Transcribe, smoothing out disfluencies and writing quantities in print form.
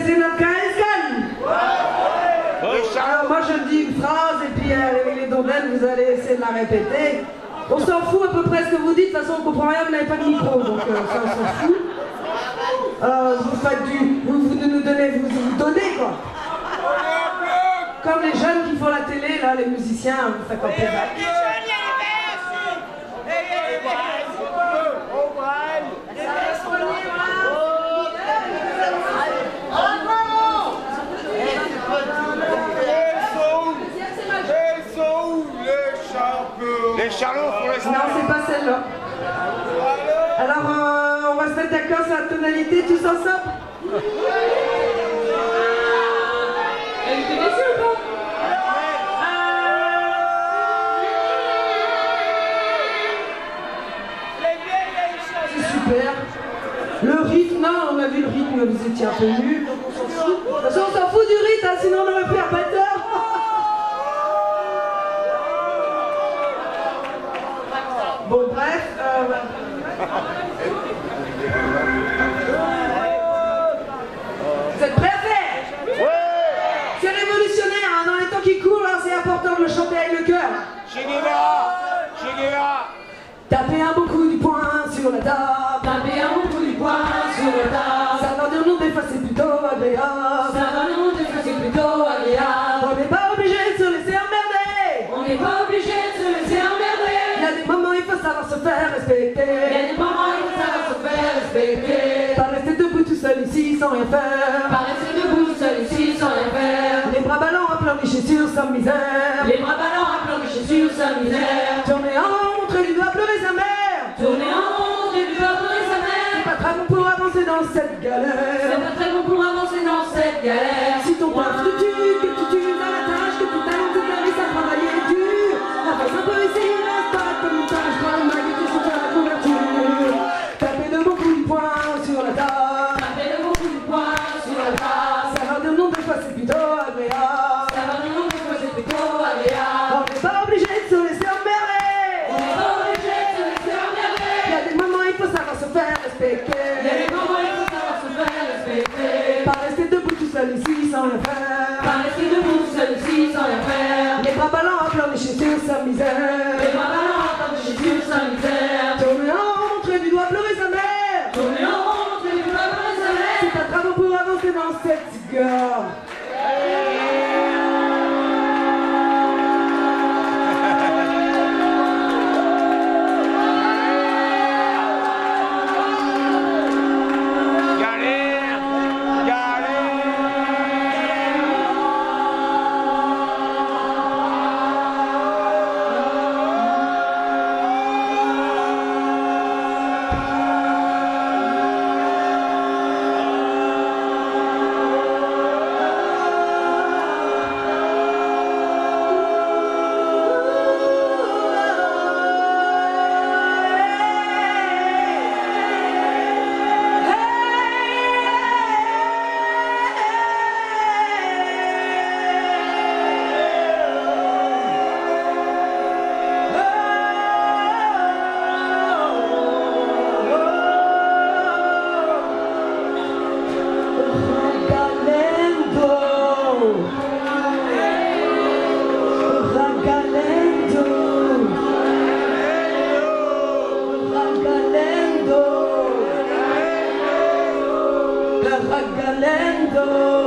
connaissez notre Kaeskan? Alors moi je dis une phrase et puis les donnettes, vous allez essayer de la répéter. On s'en fout à peu près ce que vous dites, de toute façon on comprend rien, vous n'avez pas de micro, donc ça on s'en fout. Vous faites vous nous donnez, vous donnez quoi. Comme les jeunes qui font la télé, là, les musiciens, vous faites un playback. Les charlots pour les... Non, c'est pas celle-là. Alors, on va se mettre d'accord sur la tonalité tous ensemble. Elle était déçue ou pas? C'est super. Le rythme, non, on a vu le rythme, vous étiez un peu nus, donc on s'en fout. De toute façon, on s'en fout du rythme, hein, sinon on aurait pris un batteur. Bon, bref. Vous êtes prêts à faire? C'est révolutionnaire, hein, dans les temps qui courent, là, c'est important de le chanter avec le cœur. Che Guevara! Che Guevara! Tapez un bon coup du poing sur la table. Tapez un bon coup du poing sur la table. Ça va de nous des fois c'est plutôt agréable. Ça va nous des fois c'est plutôt agréable. On n'est pas obligé de se laisser emmerder. On n'est pas obligé de se laisser emmerder. Il y a des moments il faut savoir se faire respecter. Il y a des moments il faut savoir se faire respecter. Pas rester debout tout seul ici sans rien faire. Pas rester debout seul ici sans rien faire. Les bras ballants à pleurnicher sur sa misère. Les bras ballants à pleurnicher sur sa misère. Tourner en rond, montrer du doigt, pleurer sa mère. Tourner en rond, et lui pleurer sa mère. C'est pas très bon pour avancer dans cette galère. C'est pas très bon pour avancer dans cette galère. Si ton paf te tue, que tu tues à la tâche, que tout talent toute la vie ça travailler dur. La face un peu ici, reste pas comme une tâche, prends une mague et tu soutiens la couverture. Tapez de bons coups du poing sur la table. Tapez de bons coups du poing sur la table. Ça va de nom, des fois c'est plutôt agréable. Ça va de nous, des fois c'est plutôt agréable. On n'est pas obligé de se laisser emmerder. On n'est pas obligé de se laisser emmerder. Il y a des moments il faut savoir se faire respecter. Il y a des moments il faut savoir se faire respecter. Pas rester debout tout seul ici sans rien faire. Pas rester debout seul ici sans rien faire. Les bras ballants à pleurnicher sur sa misère. Les bras ballants à pleurnicher sur sa misère. Tourner en rond, montrer du doigt, pleurer sa mère. Tourner en rond, montrer du doigt, pleurer sa mère. C'est pas travaux pour avancer dans cette gare. Galère! Galère! Ragalendo.